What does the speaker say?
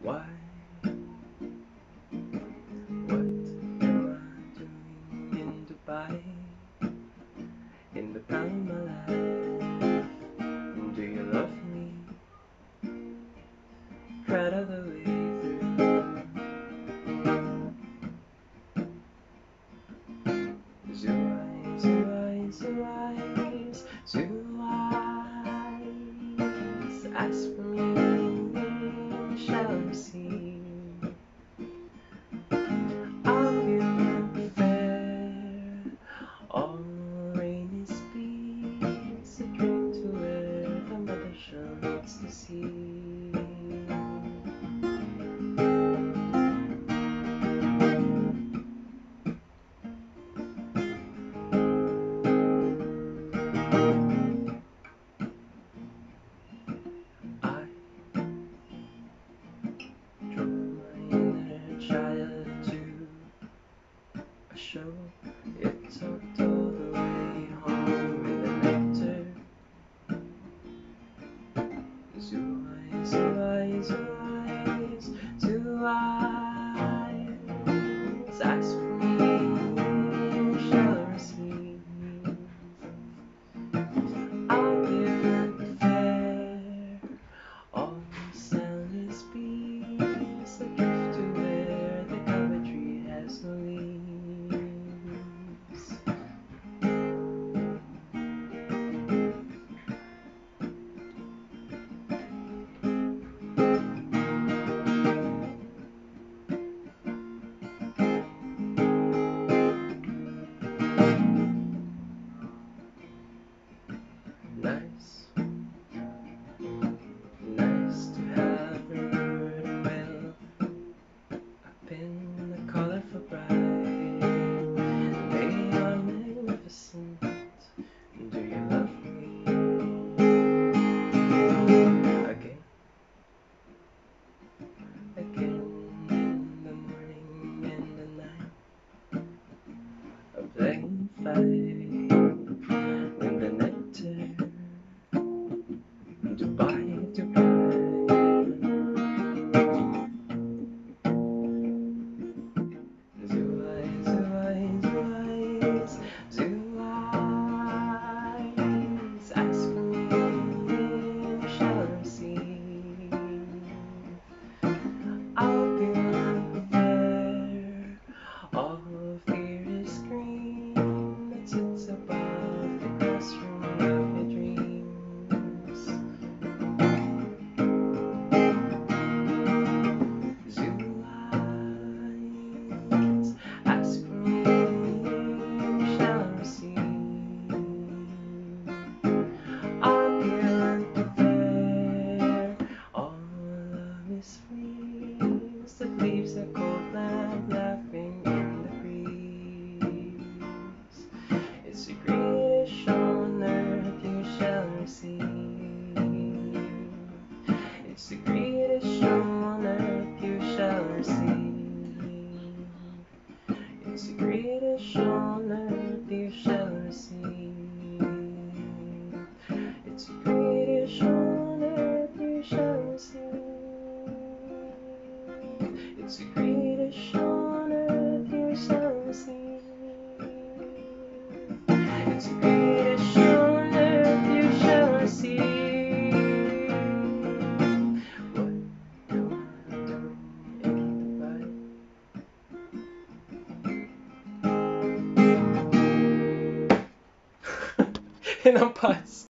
Why? What am I doing in Dubai? In the prime of my life. Do you love me? Right all the way through. Zoo eyes, zoo eyes, zoo eyes, zoo eyes. Ask for me, shall receive. I'll give unfair. All rainy speeds, a dream to where the mother shines to see. I drove my inner child to a show. It talked all the way home in the nectar. Zoo eyes, zoo eyes, zoo eyes, zoo eyes. Ask for me, shall receive. I'll give unfair. All soundless bees adrift to where the coventry has no leaves. Nice, nice to have remembered well. Up in the colorful bride, they are magnificent. Do you love me? Again, again in the morning and the night, a playing fight in the nectar. Dubai, Dubai. Zoo eyes, zoo eyes, zoo eyes, zoo eyes. Ask for me, shall receive. I'll be unfair. All fear is green that sits above the classroom of your dreams. Zoo eyes, ask for me, shall receive. I'll be unfair. All love is fleas that leaves a cold land laughing in the breeze. It's the greatest show on earth you shall receive. It's the greatest show on earth you shall receive. It's the greatest show on earth you shall receive. It's the greatest show on earth you shall receive. It's the greatest show on earth you shall receive. It's the greatest show on earth you shall receive. And I'm past.